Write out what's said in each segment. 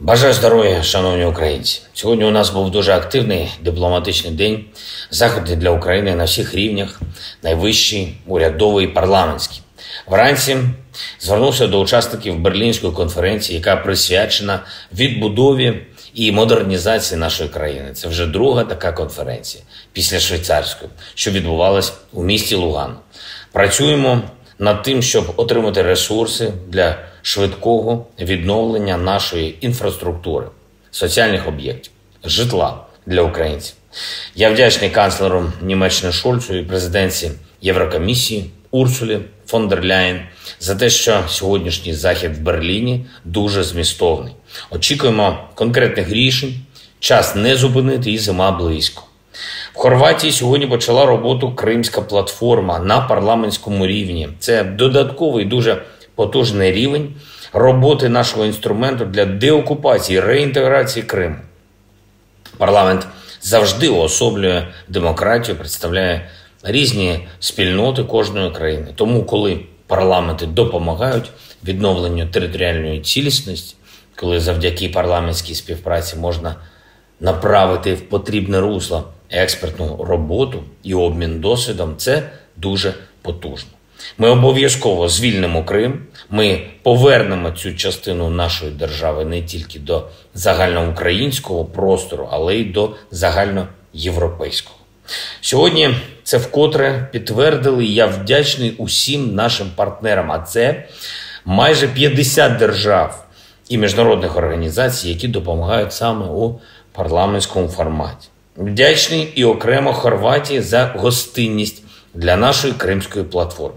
Бажаю здоров'я, шановні українці. Сьогодні у нас був дуже активний дипломатичний день. Заходи для України на всіх рівнях, найвищий, урядовий, парламентський. Вранці звернувся до учасників Берлінської конференції, яка присвячена відбудові і модернізації нашої країни. Це вже друга така конференція після швейцарської, що відбувалась у місті Лугано. Працюємо над тим, щоб отримати ресурси для швидкого відновлення нашої інфраструктури, соціальних об'єктів, житла для українців. Я вдячний канцлеру Німеччини Шольцу і президентці Єврокомісії Урсулі фон дер Ляєн за те, що сьогоднішній захід в Берліні дуже змістовний. Очікуємо конкретних рішень, час не зупинити і зима близько. В Хорватії сьогодні почала роботу Кримська платформа на парламентському рівні. Це додатковий дуже потужний рівень роботи нашого інструменту для деокупації, реінтеграції Криму. Парламент завжди уособлює демократію, представляє різні спільноти кожної країни. Тому, коли парламенти допомагають відновленню територіальної цілісності, коли завдяки парламентській співпраці можна направити в потрібне русло експертну роботу і обмін досвідом, це дуже потужно. Ми обов'язково звільнимо Крим, ми повернемо цю частину нашої держави не тільки до загальноукраїнського простору, але й до загальноєвропейського. Сьогодні це вкотре підтвердили, і я вдячний усім нашим партнерам, а це майже 50 держав і міжнародних організацій, які допомагають саме у парламентському форматі. Вдячний і окремо Хорватії за гостинність для нашої Кримської платформи.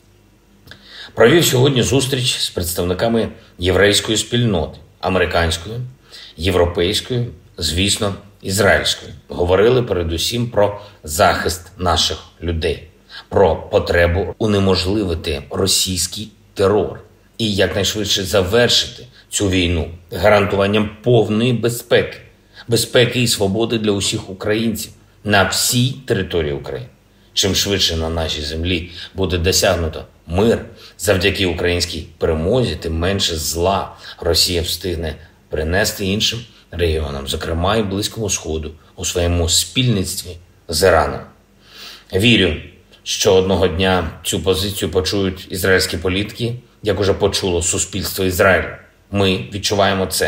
Провів сьогодні зустріч з представниками єврейської спільноти, американської, європейської, звісно, ізраїльської. Говорили передусім про захист наших людей, про потребу унеможливити російський терор і якнайшвидше завершити цю війну гарантуванням повної безпеки і свободи для усіх українців на всій території України. Чим швидше на нашій землі буде досягнуто мир завдяки українській перемозі, тим менше зла Росія встигне принести іншим регіонам, зокрема і Близькому Сходу, у своєму спільництві з Іраном. Вірю, що одного дня цю позицію почують ізраїльські політики, як уже почуло суспільство Ізраїлю. Ми відчуваємо це.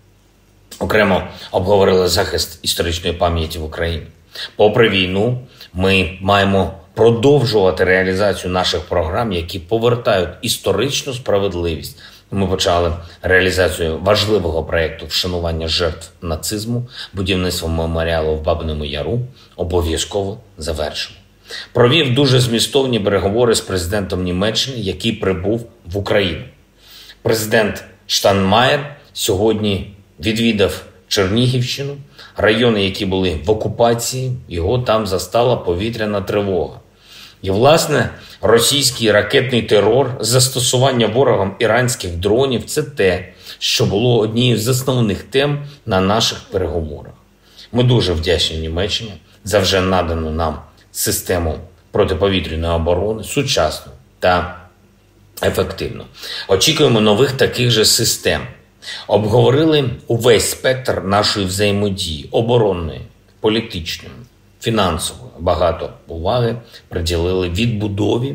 Окремо обговорили захист історичної пам'яті в Україні. Попри війну, ми маємо продовжувати реалізацію наших програм, які повертають історичну справедливість. Ми почали реалізацію важливого проєкту вшанування жертв нацизму, будівництво меморіалу в Бабиному Яру, обов'язково завершимо. Провів дуже змістовні переговори з президентом Німеччини, який прибув в Україну. Президент Штайнмаєр сьогодні відвідав Чернігівщину, райони, які були в окупації, його там застала повітряна тривога. І, власне, російський ракетний терор, застосування ворогом іранських дронів – це те, що було однією з основних тем на наших переговорах. Ми дуже вдячні Німеччині за вже надану нам систему протиповітряної оборони, сучасну та ефективну. Очікуємо нових таких же систем. Обговорили увесь спектр нашої взаємодії – оборонної, політичної, фінансової. Багато уваги приділили відбудові.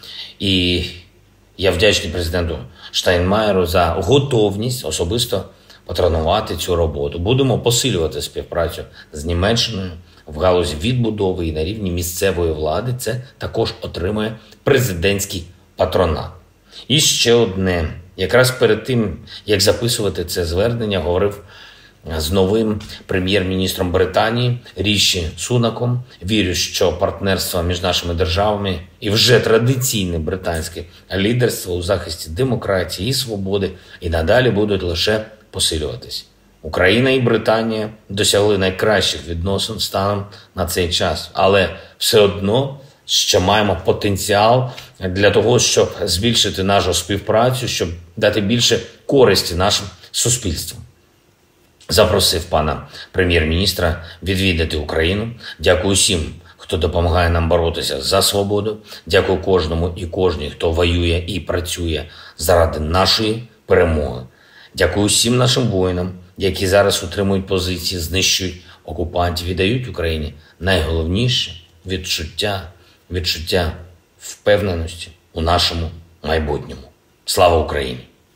І я вдячний президенту Штайнмаєру за готовність особисто патронувати цю роботу. Будемо посилювати співпрацю з Німеччиною в галузі відбудови і на рівні місцевої влади. Це також отримує президентський патронат. І ще одне. Якраз перед тим, як записувати це звернення, говорив з новим прем'єр-міністром Британії Ріші Сунаком. Вірю, що партнерство між нашими державами і вже традиційне британське лідерство у захисті демократії і свободи і надалі будуть лише посилюватись. Україна і Британія досягли найкращих відносин станом на цей час, але все одно ще маємо потенціал для того, щоб збільшити нашу співпрацю, щоб дати більше користі нашим суспільствам. Запросив пана прем'єр-міністра відвідати Україну. Дякую всім, хто допомагає нам боротися за свободу. Дякую кожному і кожній, хто воює і працює заради нашої перемоги. Дякую всім нашим воїнам, які зараз утримують позиції, знищують окупантів і дають Україні найголовніше відчуття впевненості у нашому майбутньому. Слава Україні!